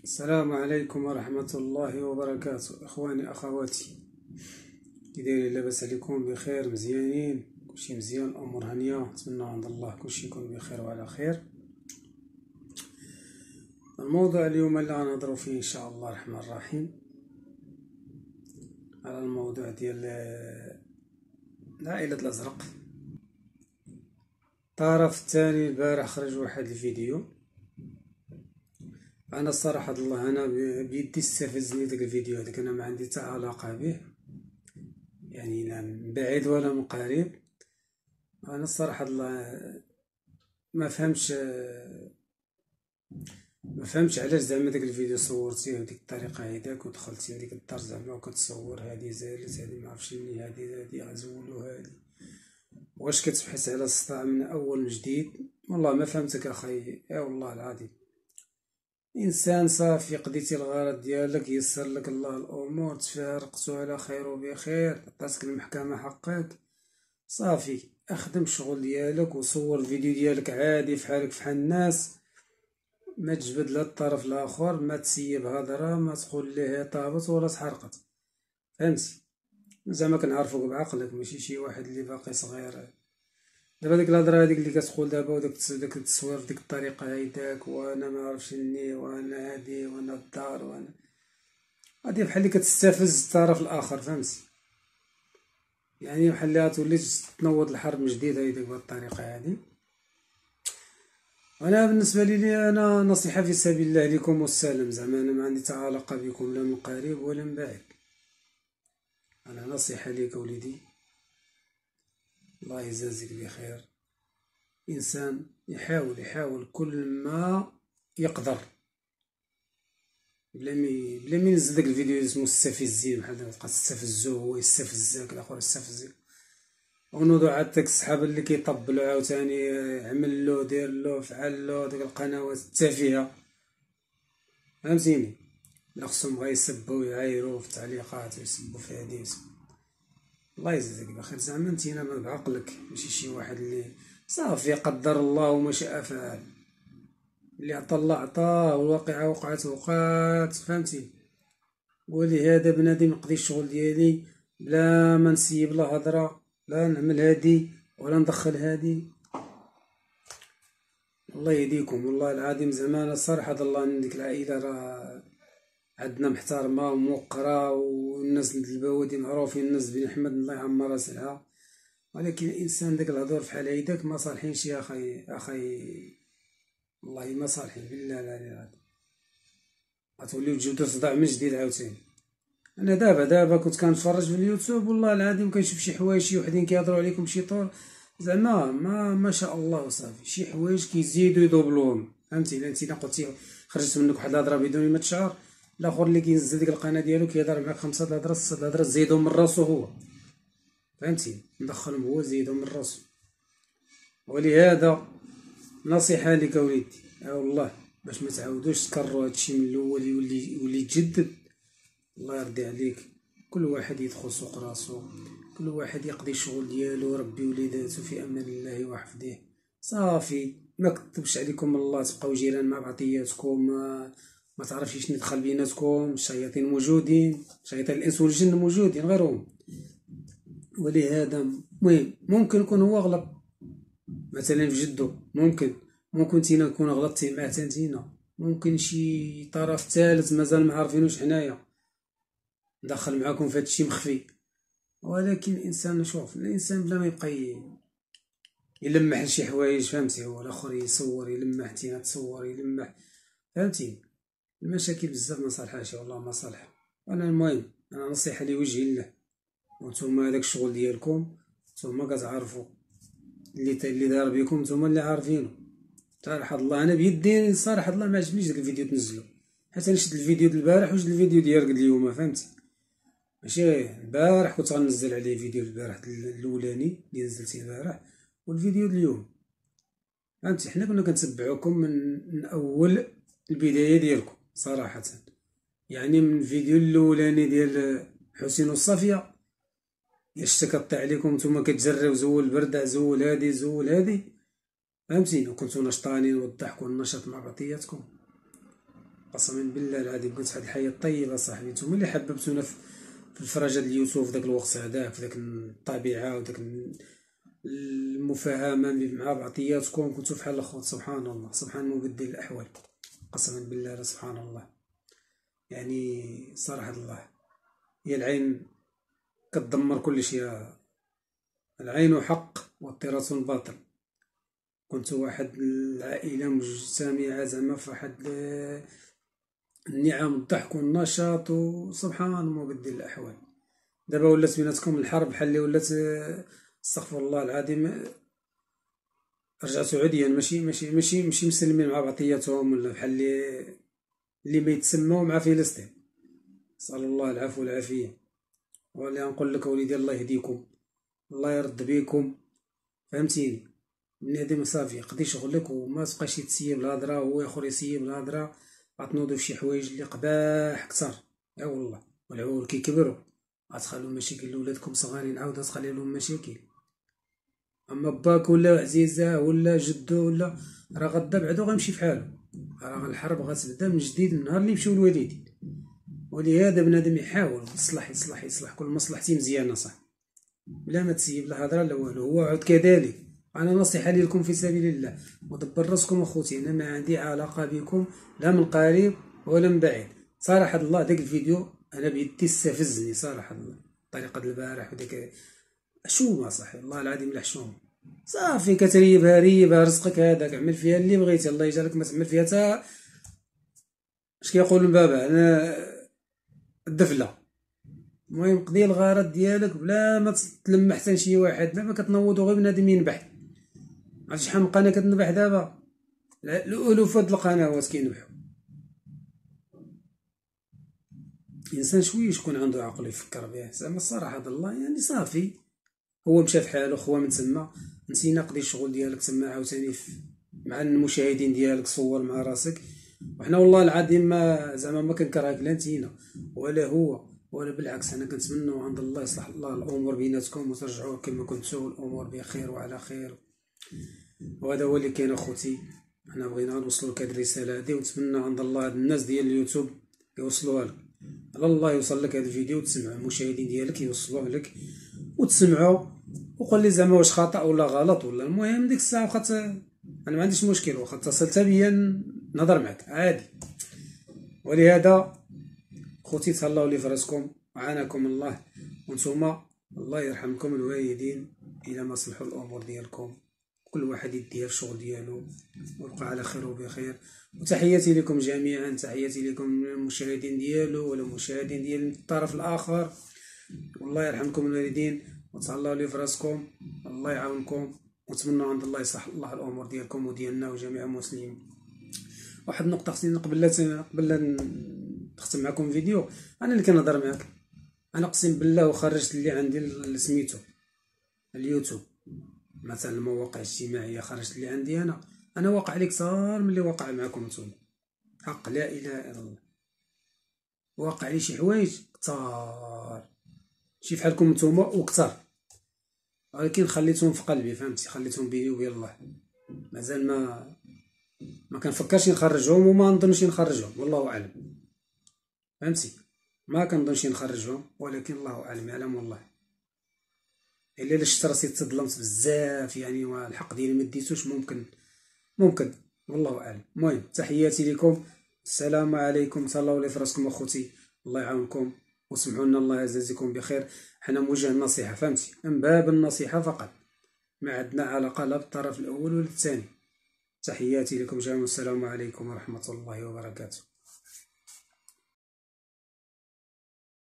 السلام عليكم ورحمة الله وبركاته. إخواني أخواتي، كي دايرين؟ لاباس عليكم؟ بخير؟ مزيانين؟ كلشي مزيان؟ الأمور هانية؟ نتمنى عند الله كلشي يكون بخير وعلى خير. الموضوع اليوم اللي غنهضرو فيه إن شاء الله الرحمن الرحيم على الموضوع ديال العائلة الأزرق. الطرف الثاني البارح خرج واحد الفيديو، انا الصراحه الله انا بيدي استفزني داك الفيديو هذاك، انا ما عندي حتى علاقه به، يعني لا من بعيد ولا من قريب. انا الصراحه الله ما فهمتش علاش زعما داك الفيديو صورتيه بديك الطريقه هيداك ودخلتي لديك الدار زعما وكتصور هادي زالت هادي ما عرفتش مني هادي غزولو هادي، واش كتبحث على الصداع من اول من جديد؟ والله ما فهمتك اخي، يا والله العظيم. انسان صافي قضيتي الغرض ديالك، يسر لك الله الامور، تفارقتو على خير وبخير، عطاتك المحكمه حقك، صافي اخدم الشغل ديالك وصور الفيديو ديالك عادي فحالك فحال الناس، ما تجبد لا الطرف الاخر، ما تسيب هضره، ما تقول ليه طابت ولا تحرقت، فهمتي؟ زعما كنعرفوك بعقلك، ماشي شي واحد اللي باقي صغير. دابا ديك الهضره هذيك اللي كتقول دابا وداك التصوير بديك الطريقه هيداك، وانا ما عرفتش ني، وانا هادي، وانا الدار، وانا هادي بحال اللي كتستفز الطرف الاخر، فهمتي؟ يعني بحال اللي غتولي تنوض الحرب من جديد هيداك بهاد الطريقه هادي. انا بالنسبه لي انا نصيحه في سبيل الله لكم والسلام، زعما انا ما عندي حتى علاقه بكم لا من قريب ولا من بعيد. انا نصيحه ليك وليدي، الله يجازيك بخير، انسان يحاول كل ما يقدر بلا ما ينزل داك الفيديو اسمه مستفزين، بحال دابا تبقى تستفزو هو يستفزك، الاخر يستفزك، ونوضو عاد داك الصحاب اللي كيطبلو عاوتاني عمل له دير له فعل له داك القنوات التافهه، فهمتيني؟ لا خصهم بغا يسبوا ويعايروا في التعليقات ويسبوا في هادي الله يجزيك بخير، زعما انتينا بعقلك، ماشي شي واحد اللي صافي قدر الله وما شاء فعل، اللي عطا الله عطاه والواقعة وقعت، فهمتي؟ ولهذا بنادم نقضي الشغل ديالي بلا ما نسيب لا هضرة، لا نعمل هادي ولا ندخل هادي. الله يهديكم والله العظيم، زعما انا الصراحة الله من ديك العائلة راه عندنا محترمة وموقرة، والناس البوادي معروفين، الناس بن احمد الله يعمر راسها، ولكن الانسان داك الهضور فحال هيداك ما صالحينش يا اخي، والله ما صالحين بالله العلي العظيم، غتوليو تجبدو صداع من جديد عاوتاني. انا دابا كنت كنتفرج في اليوتيوب، والله العظيم كنشوف شي حوايج، شي وحدين كيهضروا عليكم شي طور، زعما ما شاء الله وصافي، شي حوايج كيزيدوا يدوبلوهم، فهمتي؟ الا انت قلتي خرجت منك واحد الهضره بدون ما تشعر، الاخر اللي كينزل ديك القناه ديالو كيهضر معاك 5 الهضرات 6 الهضرات زيدهم من راسو هو، فهمتي؟ مدخلهم هو زيدهم من راسو. ولهذا نصيحه لك وليدي، والله باش ما تعاودوش تكرروا هادشي من الاول، يولي يتجدد، الله يرضي عليك، كل واحد يدخل سوق راسو، كل واحد يقضي الشغل ديالو، ربي وليداتو في امان الله وحفظه، صافي ما كتبش عليكم الله، تبقاو جيران مع بعضياتكم، ما تعرفش شنو يدخل بيناتكم، الشياطين موجودين، شياطين الانس والجن موجودين غيرهم. ولهذا المهم ممكن يكون هو غلط مثلا في جدو، ممكن تينا نكون غلطتي معاه تانتينا، ممكن شي طرف ثالث مازال ما عارفينوش حنايا دخل معاكم في هادشي مخفي، ولكن الانسان شوف، الانسان بلا ما يبقى يلمح لشي حوايج، فهمتي؟ هو الاخر يصور يلمح، نتينا تصور يلمح، فهمتي؟ المشاكل بزاف ما صالحاش والله ما صالحه. انا المهم انا نصيحه لوجه الله، وانتم هذاك الشغل ديالكم نتوما كتعرفوا، اللي دار بكم نتوما اللي عارفينه. صراحه الله انا بيدي صراحه الله ما عجبنيش داك الفيديو تنزلو، حيت انا شفت الفيديو ديال البارح وشفت الفيديو ديال اليوم، فهمتي؟ ماشي البارح كنت غنزل عليه فيديو البارح الاولاني اللي نزلتيه البارح، والفيديو ديال اليوم، فهمتي؟ حنا كنا كنتبعوكم من اول البدايه ديالكم صراحه، يعني من الفيديو الاولاني ديال حسين والصافيه، اشتكت عليكم نتوما كتجريو زول البردع زول هادي زول هادي، فهمتيني؟ وكنتو نشطانين والضحك والنشاط مع بعضياتكم. قسما بالله العظيم قلت هاد الحياة الطيبة صاحبي. نتوما اللي حببتونا في الفرجة ديال اليوتيوب في داك الوقت هذاك، في داك الطبيعة وداك المفاهمة مع بعضياتكم، كنتو بحال الأخوات. سبحان الله، سبحان مبدل الأحوال. قسما بالله سبحان الله. يعني صراحة الله، هي العين كتدمر كل شيء. العين حق والطراس باطل. كنت واحد العائلة مجتمعة زعما في واحد النعم الضحك والنشاط، وسبحان مبدل الأحوال. دابا ولات بيناتكم الحرب بحال اللي ولات، استغفر الله العظيم، رجعتوا عديا ماشي مسلمين مع بعضياتهم، ولا بحال اللي ما يتسموا مع فلسطين. نسأل الله العفو والعافية. ولا نقول لك وليدي الله يهديكم، الله يرد بيكم، فهمتيني. بنادم صافي قضي شغلك وما تبقاش يتسيب الهضره وهو اخر يسيب الهضره، غتنوضو فشي حوايج اللي قباح كتر. اي والله. والعوال كيكبروا غتخليو مشاكل لولادكم صغارين، عاود تخلي لهم مشاكل. اما باك ولا عزيزه ولا جدو ولا راه غدا بعدو غيمشي فحالو، راه الحرب غتبدا من جديد من نهار اللي يمشيو الوالدين. ولهذا بنادم يحاول يصلح كل مصلحتي مزيانه صح، بلا ما تسيب لا هضره لا والو. هو عود كذلك. انا نصيحه لكم في سبيل الله، ودبر راسكم اخوتي. انا ما عندي علاقه بكم لا من قريب ولا من بعيد. صراحه الله داك الفيديو انا بيدي استفزني صراحه الله، طريقه البارح وديك حشومه صاحبي الله العظيم الحشومه. صافي ريبها رزقك هذاك، اعمل فيها اللي بغيتي، الله يجعلك ما تعمل فيها تا اش كيقول البابا انا الدفله. المهم قضي الغرض ديالك بلا ما تلمح حتى شي واحد. دابا كتنوضو غير بنادم ينبح. عرفتي شحال من قناه كتنبح دابا؟ الالوفات القنوات كينبحو. الانسان شويه شكون عنده عقل يفكر به زعما الصراحه الله. يعني صافي هو مشى فحالو خوا من تما، نسينا قضي الشغل ديالك تما عاوتاني مع المشاهدين ديالك، صور مع راسك. وحنا والله العظيم ما زعما ما كنكرهك لا نتينا ولا هو ولا بالعكس. انا كنتمنوا عند الله يصلح الله الامور بيناتكم وترجعوا كما كنتوا الامور بخير وعلى خير. وهذا هو اللي كاين اخوتي. حنا بغينا نوصلوا لك هذه الرساله هذه، ونتمنى عند الله هاد الناس ديال اليوتيوب يوصلوها لك. على الله يوصل لك هذا الفيديو وتسمع المشاهدين ديالك يوصلوه لك وتسمعوا، وقول لي زعما واش خطا ولا غلط ولا. المهم ديك الساعه واخا انا ما عنديش مشكل، واخا اتصلت بيا نهضر معك عادي. ولهذا خوتي تهلاو لي في راسكم وعاناكم الله، وانتوما الله يرحمكم الوالدين الى ما صلحوا الامور ديالكم. كل واحد يديها في الشغل ديالو ويبقى على خير وبخير. وتحياتي لكم جميعا، تحياتي لكم المشاهدين ديالو ولا المشاهدين ديال الطرف الاخر. والله يرحمكم الوالدين وتهلاو لي في راسكم، الله يعاونكم، ونتمنى عند الله يصلح الله الامور ديالكم وديالنا وجميع المسلمين. واحد النقطه خصني قبل لا نختم معكم فيديو. انا اللي كنهضر معاك، انا اقسم بالله وخرجت اللي عندي سميتو اليوتيوب مثلا المواقع الاجتماعيه، خرجت اللي عندي انا واقع عليك صار من اللي واقع معكم نتوما. حق لا اله الا الله، واقع لي شي حوايج كثار شي بحالكم نتوما وكثر، ولكن خليتهم في قلبي فهمتي، خليتهم بيني وبين الله. مازال ما كنفكرش نخرجهم وما نظنش نخرجهم، والله اعلم فهمتي. ما كنظنش نخرجهم، ولكن الله اعلم يعلم والله. الا شفت راسي تظلمت بزاف يعني والحق ديالي ما ديتوش، ممكن والله اعلم. المهم تحياتي لكم، السلام عليكم، تهلاو لي في راسكم اخوتي، الله يعاونكم وسمعوا لنا، الله يجازيكم بخير. حنا موجه النصيحه فهمتي، من باب النصيحه فقط، ما عندنا علاقه لا بالطرف الاول ولا الثاني. تحياتي لكم جميعا، والسلام عليكم ورحمه الله وبركاته.